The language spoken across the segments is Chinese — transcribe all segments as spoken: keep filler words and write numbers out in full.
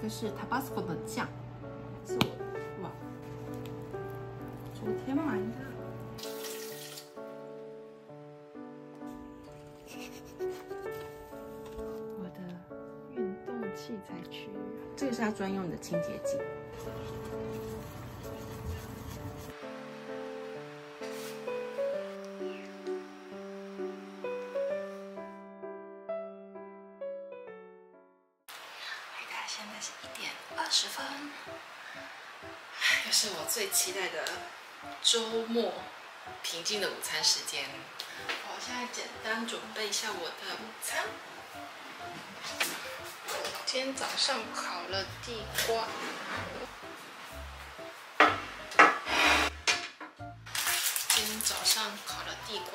这个是 Tabasco 的酱，是我哇，昨天买的。我的运动器材区，这个是它专用的清洁剂。现在是一点二十分，又是我最期待的周末平静的午餐时间。我现在简单准备一下我的午餐。今天早上烤了地瓜，今天早上烤了地瓜。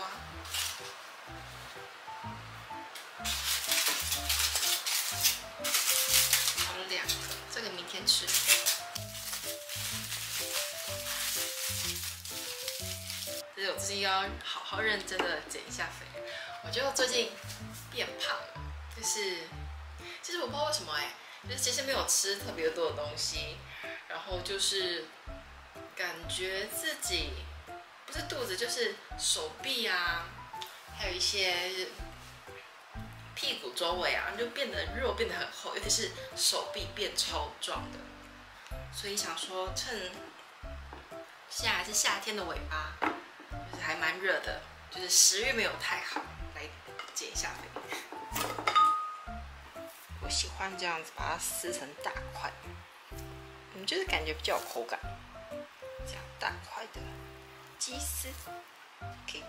两个，这个明天吃。就是我最近要好好认真的减一下肥。我觉得我最近变胖了，就是其实我不知道为什么哎、欸，就是其实没有吃特别多的东西，然后就是感觉自己不是肚子就是手臂啊，还有一些。屁股周围啊，就变得肉变得很厚，尤其是手臂变超壮的，所以想说趁现在还是夏天的尾巴，就是还蛮热的，就是食欲没有太好，来减一下肥。我喜欢这样子把它撕成大块，嗯，就是感觉比较有口感。这样大块的鸡丝 ，OK。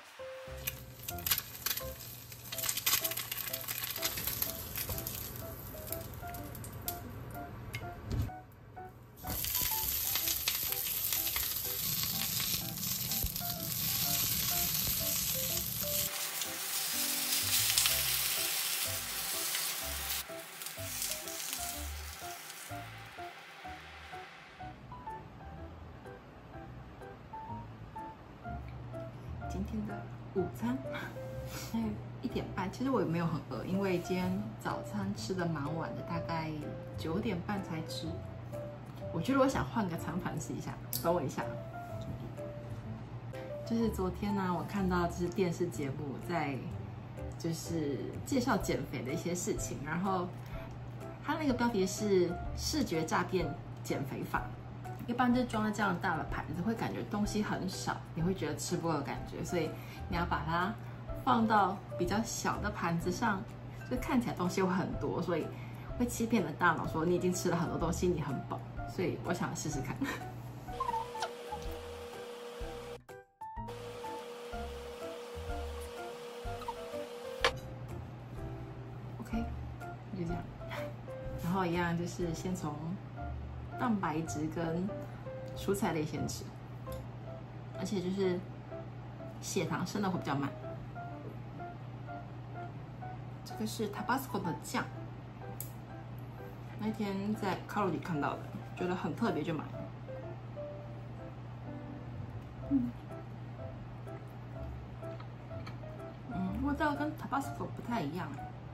今天的午餐，还有一点半。其实我也没有很饿，因为今天早餐吃的蛮晚的，大概九点半才吃。我觉得我想换个餐盘试一下，等我一下。就是昨天呢、啊，我看到就是电视节目在就是介绍减肥的一些事情，然后它那个标题是视觉诈骗减肥法。一般就装在这样大的盘子，会感觉东西很少，你会觉得吃不够的感觉，所以你要把它放到比较小的盘子上，就看起来东西会很多，所以会欺骗你的大脑说你已经吃了很多东西，你很饱。所以我想试试看。OK， 就这样，然后一样就是先从蛋白质跟蔬菜类先吃，而且就是血糖升的会比较慢。这个是 Tabasco 的酱，那天在卡路里看到的，觉得很特别就买。嗯，嗯，味道跟 Tabasco 不太一样，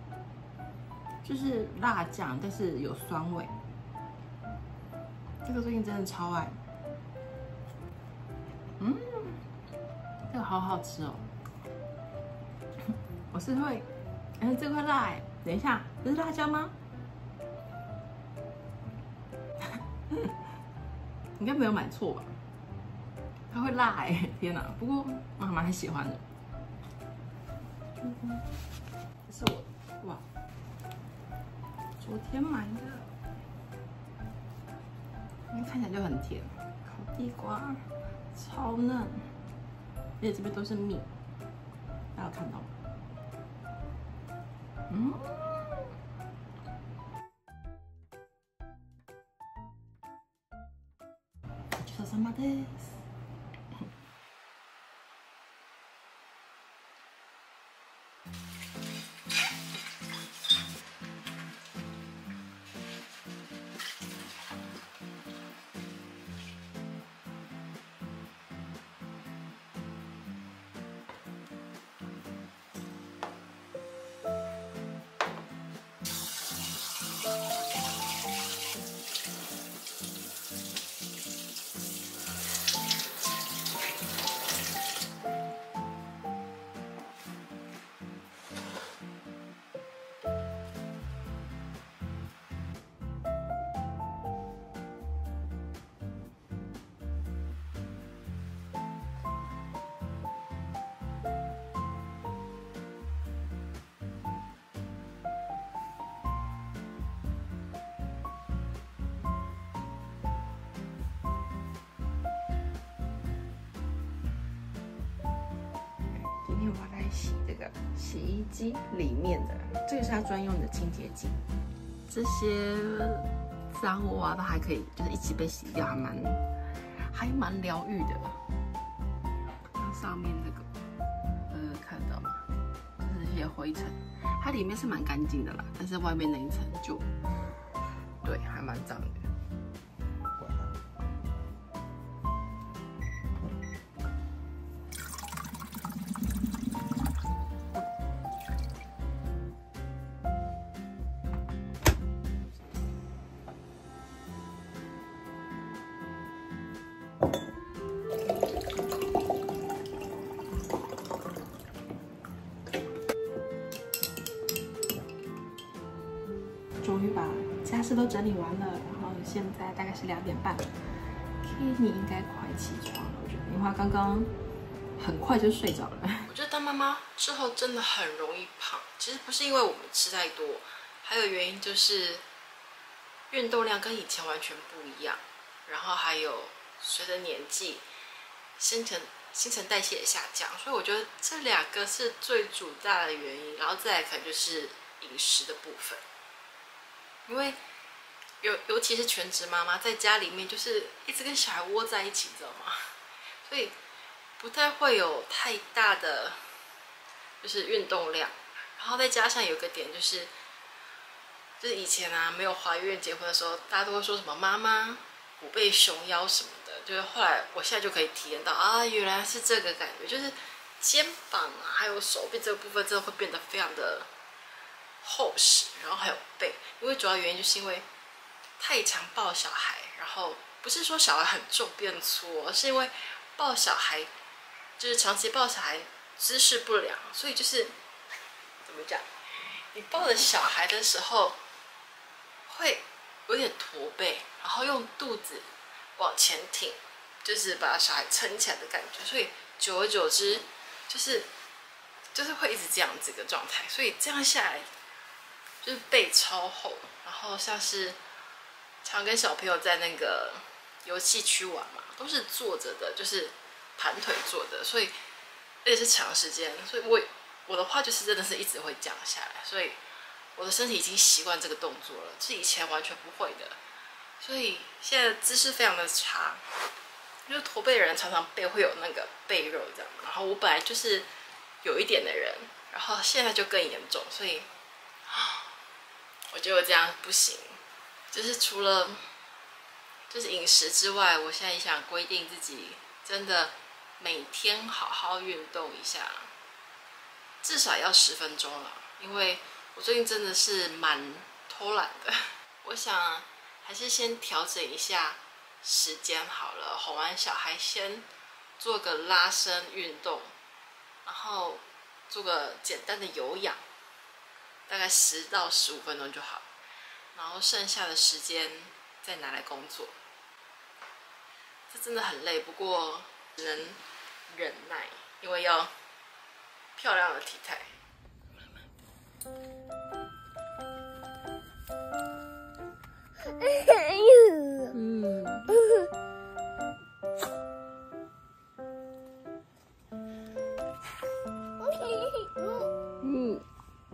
就是辣酱，但是有酸味。这个最近真的超爱，嗯，这个好好吃哦。我是会，哎，这个会辣哎，等一下，这是辣椒吗？应该没有买错吧？它会辣哎，天哪！不过我还蛮喜欢的。这是我哇，昨天买的。因为看起来就很甜，烤地瓜超嫩，而且这边都是蜜，大家有看到吗？嗯，ごちそうさまです。 我来洗这个洗衣机里面的，这个是它专用的清洁剂。这些脏物啊都还可以，就是一起被洗掉，还蛮还蛮疗愈的。它上面这个，呃，看得到吗？就是一些灰尘，它里面是蛮干净的啦，但是外面那一层就，对，还蛮脏的。终于把家事都整理完了，然后现在大概是两点半 ，Kenny 应该快起床了，我觉得，因为他刚刚很快就睡着了。 我觉得当妈妈之后真的很容易胖，其实不是因为我们吃太多，还有原因就是运动量跟以前完全不一样，然后还有随着年纪，新陈新陈代谢也下降，所以我觉得这两个是最主大的原因，然后再来可能就是饮食的部分。因为尤尤其是全职妈妈，在家里面就是一直跟小孩窝在一起，你知道吗？所以不太会有太大的就是运动量。然后再加上有个点就是，就是以前啊没有怀孕结婚的时候，大家都会说什么妈妈虎背熊腰什么的，就是后来我现在就可以体验到啊，原来是这个感觉，就是肩膀啊还有手臂这个部分真的会变得非常的厚实，然后还有背，因为主要原因就是因为太常抱小孩，然后不是说小孩很重变粗，而是因为抱小孩就是长期抱小孩姿势不良，所以就是怎么讲，你抱着小孩的时候会有点驼背，然后用肚子往前挺，就是把小孩撑起来的感觉，所以久而久之就是就是会一直这样子的状态，所以这样下来就是背超厚，然后像是常跟小朋友在那个游戏区玩嘛，都是坐着的，就是盘腿坐的，所以而且是长时间，所以我我的话就是真的是一直会这样下来，所以我的身体已经习惯这个动作了，是以前完全不会的，所以现在姿势非常的差，因为驼背的人常常背会有那个背肉这样，然后我本来就是有一点的人，然后现在就更严重，所以我觉得我这样不行，就是除了就是饮食之外，我现在也想规定自己真的每天好好运动一下，至少要十分钟了，因为我最近真的是蛮偷懒的。我想还是先调整一下时间好了，哄完小孩先做个拉伸运动，然后做个简单的有氧，大概十到十五分钟就好，然后剩下的时间再拿来工作。这真的很累，不过只能忍耐，因为要漂亮的体态。 嗯。嗯。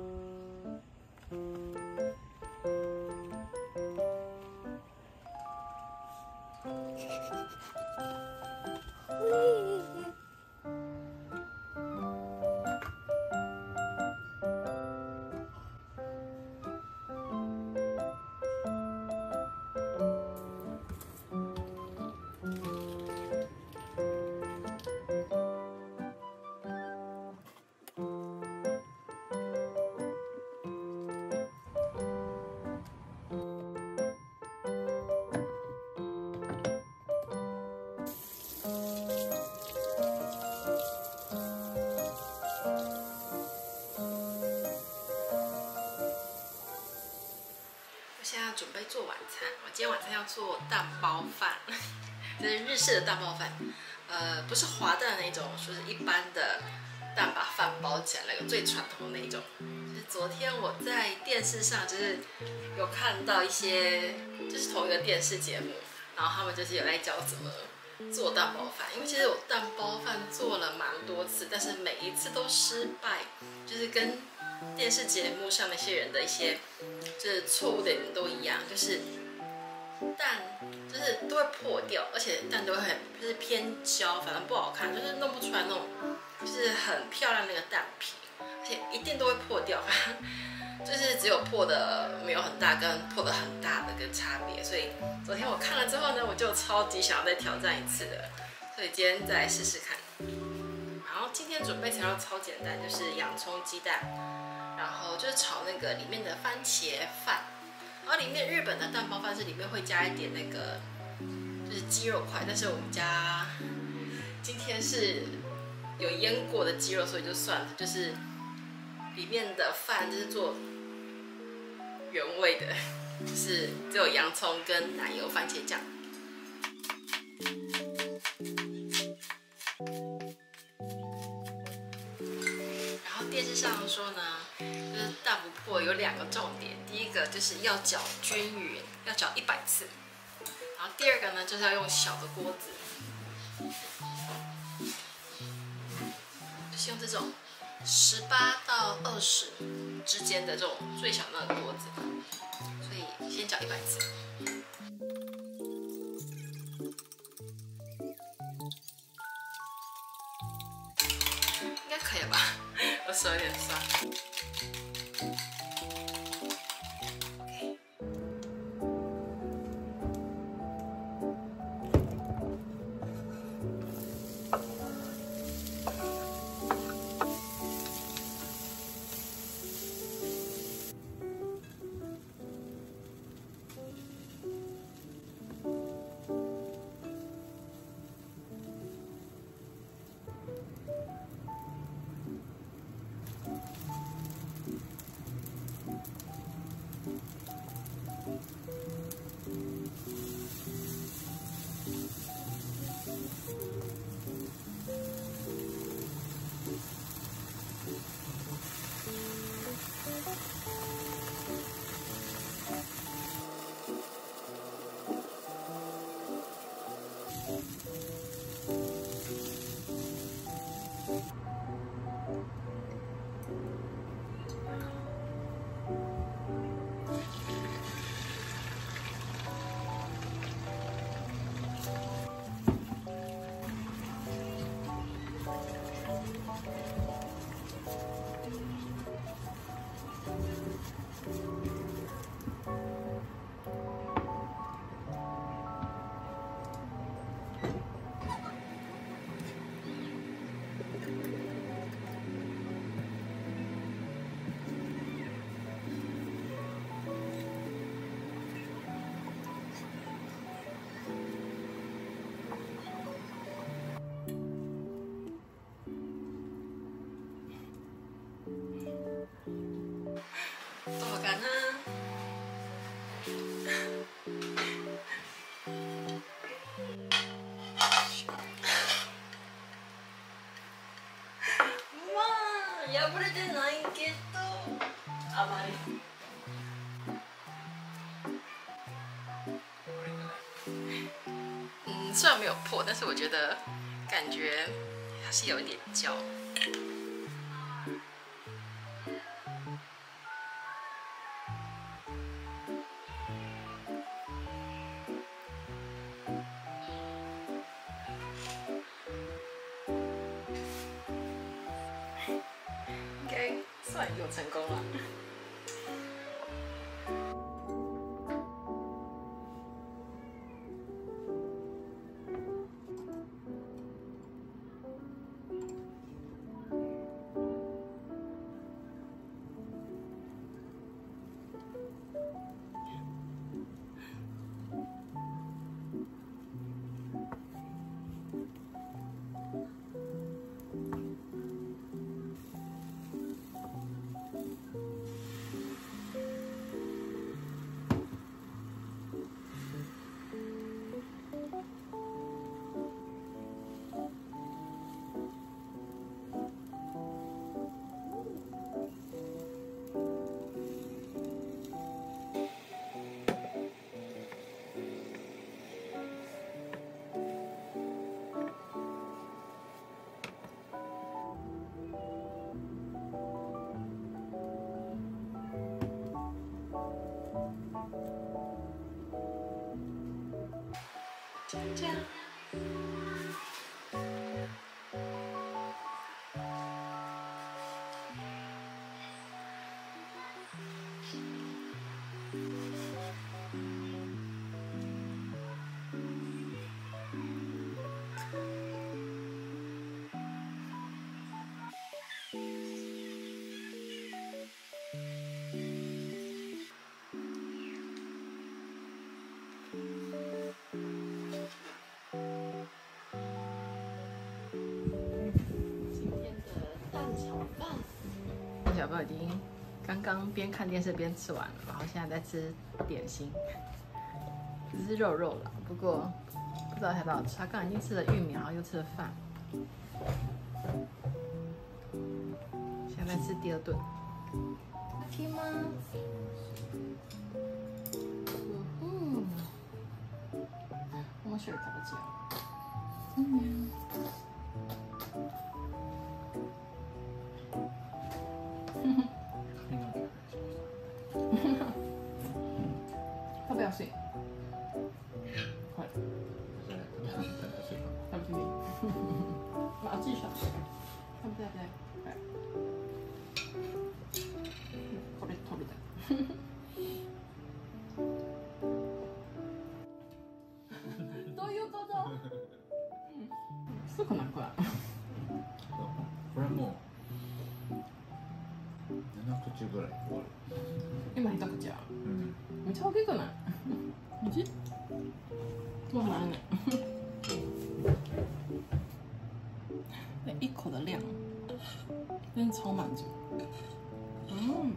现在准备做晚餐，我今天晚餐要做蛋包饭，这是日式的蛋包饭，呃，不是滑蛋的那种，说是一般的蛋把饭包起来那个最传统的那种。就是昨天我在电视上就是有看到一些，就是同一个电视节目，然后他们就是有在教怎么做蛋包饭，因为其实我蛋包饭做了蛮多次，但是每一次都失败，就是跟电视节目上那些人的一些就是错误点都一样，就是蛋就是都会破掉，而且蛋都会很就是偏焦，反正不好看，就是弄不出来那种就是很漂亮那个蛋皮，而且一定都会破掉，反正。就是只有破的没有很大跟破的很大的个差别，所以昨天我看了之后呢，我就超级想要再挑战一次的，所以今天再来试试看。然后今天准备材料超简单，就是洋葱、鸡蛋，然后就是炒那个里面的番茄饭，然后里面日本的蛋包饭是里面会加一点那个就是鸡肉块，但是我们家今天是有腌过的鸡肉，所以就算了，就是里面的饭就是做原味的，就是只有洋葱跟奶油、番茄酱。然后电视上说呢，就是蛋不破有两个重点，第一个就是要搅均匀，要搅一百次，然后第二个呢就是要用小的锅子，就是用这种十八到二十之间的这种最小那个锅子，所以先搅一百次。应该可以了吧？我手有点酸。破れてないけど甘い。嗯，虽然没有破，但是我觉得感觉还是有一点焦。应该算有成功了。 这样。小朋友已经刚刚边看电视边吃完了，然后现在在吃点心，只是肉肉了，不过不知道他多少吃。他刚刚已经吃了玉米，然后又吃了饭，现在在吃第二顿。可以吗？嗯，面白い形よ。嗯。食べやすい。はい。食べてみ。まあ熱いし。食べて食べて。はい。これ取りたい。どういうこと？すぐなるこれ。 これもう七口ぐらい終わる。 今一口や。 うん。 めっちゃ大きくない？マジ？多难呢。那一口的量，真的超满足。嗯。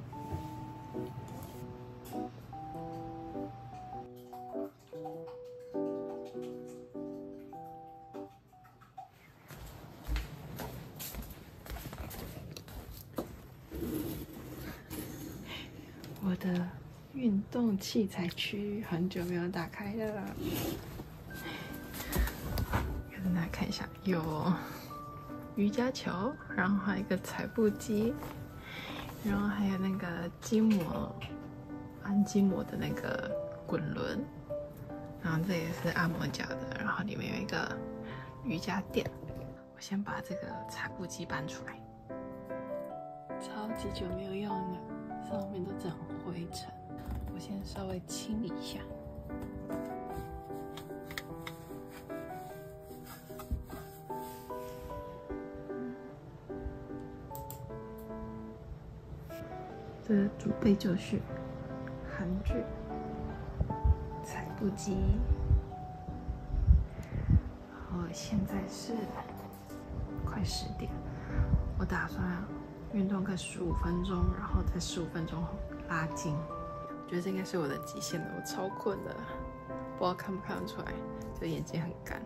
我的运动器材区很久没有打开了，给大家看一下，有瑜伽球，然后还有一个踩步机，然后还有那个筋膜按筋膜的那个滚轮，然后这也是按摩脚的，然后里面有一个瑜伽垫。我先把这个踩步机搬出来，超级久没有用了，上面都长灰尘。我先稍微清理一下。这是《祖辈就绪》韩剧踩步机，然后现在是快十点，我打算运动个十五分钟，然后在十五分钟后拉筋。我觉得这应该是我的极限了，我超困的，不知道看不看得出来，就眼睛很干。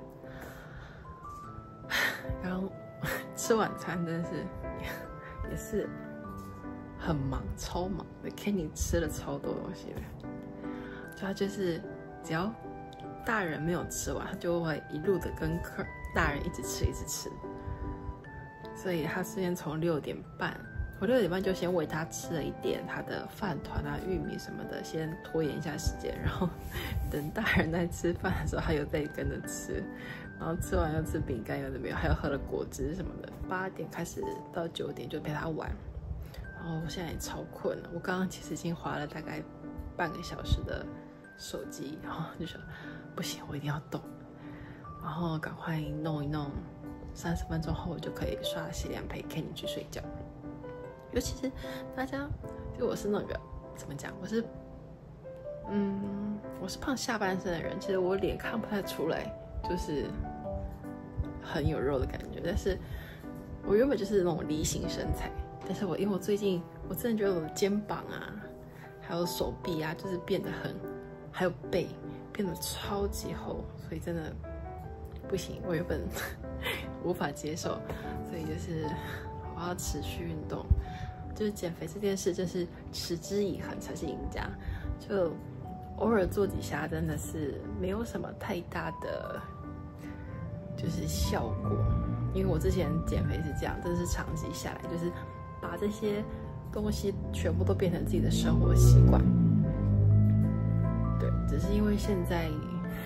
然后吃晚餐真的是也是很忙，超忙的。Kenny 吃了超多东西的，就他就是只要大人没有吃完，他就会一路的跟客大人一直吃一直吃。所以他先从六点半。我六点半就先喂他吃了一点他的饭团啊、玉米什么的，先拖延一下时间，然后等大人在吃饭的时候，他又再跟着吃，然后吃完又吃饼干，有的没有，还有喝了果汁什么的。八点开始到九点就陪他玩，然后我现在也超困了。我刚刚其实已经滑了大概半个小时的手机，然后就说不行，我一定要动，然后赶快弄一弄，三十分钟后我就可以刷洗脸陪 Kenny 去睡觉。尤其是大家，就我是那个怎么讲？我是，嗯，我是胖下半身的人。其实我脸看不太出来，就是很有肉的感觉。但是我原本就是那种梨形身材，但是我因为我最近，我真的觉得我的肩膀啊，还有手臂啊，就是变得很，还有背变得超级厚，所以真的不行。我原本无法接受，所以就是我要持续运动。就是减肥这件事，就是持之以恒才是赢家。就偶尔做几下，真的是没有什么太大的就是效果。因为我之前减肥是这样，真的是长期下来，就是把这些东西全部都变成自己的生活习惯。对，只是因为现在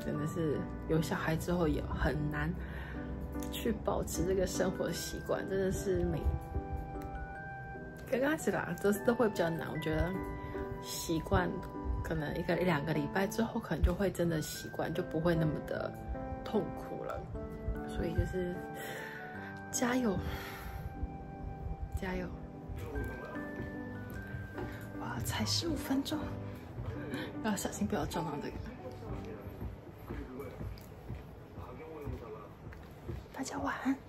真的是有小孩之后也很难去保持这个生活习惯，真的是每刚开始啦，都是都会比较难。我觉得习惯可能一个一两个礼拜之后，可能就会真的习惯，就不会那么的痛苦了。所以就是加油，加油！哇，才十五分钟，要小心不要撞到这个。大家晚安。